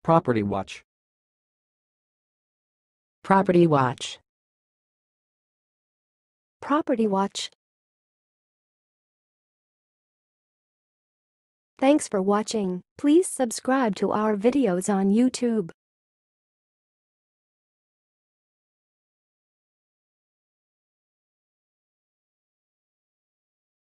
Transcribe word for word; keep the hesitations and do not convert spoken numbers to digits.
Property Watch. Property Watch. Property Watch. Thanks for watching. Please subscribe to our videos on YouTube.